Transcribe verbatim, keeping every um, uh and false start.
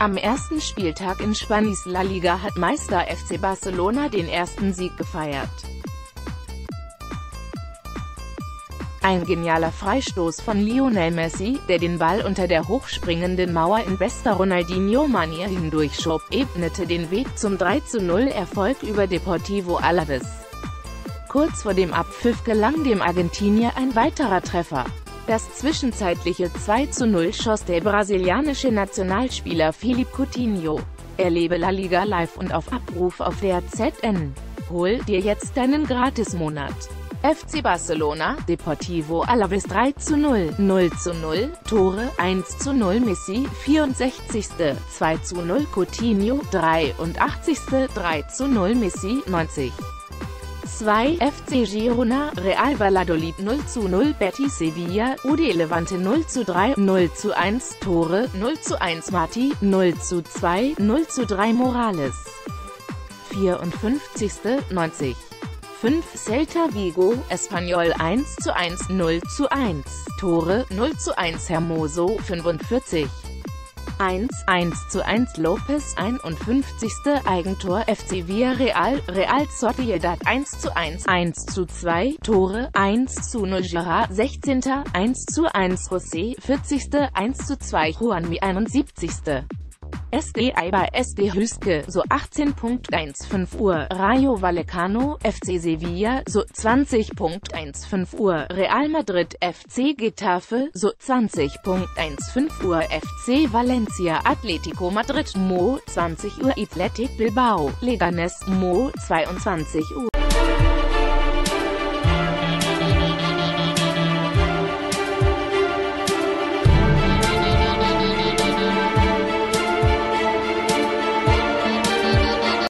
Am ersten Spieltag in Spanisch La Liga hat Meister F C Barcelona den ersten Sieg gefeiert. Ein genialer Freistoß von Lionel Messi, der den Ball unter der hochspringenden Mauer in bester Ronaldinho-Manier hindurchschob, ebnete den Weg zum drei zu null Erfolg über Deportivo Alavés. Kurz vor dem Abpfiff gelang dem Argentinier ein weiterer Treffer. Das zwischenzeitliche zwei zu null schoss der brasilianische Nationalspieler Philippe Coutinho. Erlebe La Liga live und auf Abruf auf der Z N. Hol dir jetzt deinen Gratismonat. F C Barcelona, Deportivo Alavés drei zu null, null zu null, Tore, eins zu null Messi, vierundsechzigste zwei zu null Coutinho, dreiundachtzigste drei zu null Messi, neunzig. zwei F C Girona, Real Valladolid null zu null Betis Sevilla, U D Levante null zu drei, null zu eins, Tore, null zu eins Marti, null zu zwei, null zu drei Morales. vierundfünfzigste neunzig. fünf Celta Vigo, Espanyol eins zu eins, null zu eins, Tore, null zu eins Hermoso, fünfundvierzig. eins, eins zu eins Lopez, einundfünfzigste Eigentor F C Villarreal, Real Sociedad eins zu eins, eins zu zwei, Tore, eins zu null Gerard, sechzehnter eins zu eins José, vierzigste eins zu zwei Juanmi, einundsiebzigste S D Eibar S D Hüske, so achtzehn Uhr fünfzehn Uhr, Rayo Vallecano, F C Sevilla, so zwanzig Uhr fünfzehn Uhr, Real Madrid F C Getafe, so zwanzig Uhr fünfzehn Uhr, F C Valencia Atlético Madrid, Mo, zwanzig Uhr, Athletic Bilbao, Leganés, Mo, zweiundzwanzig Uhr.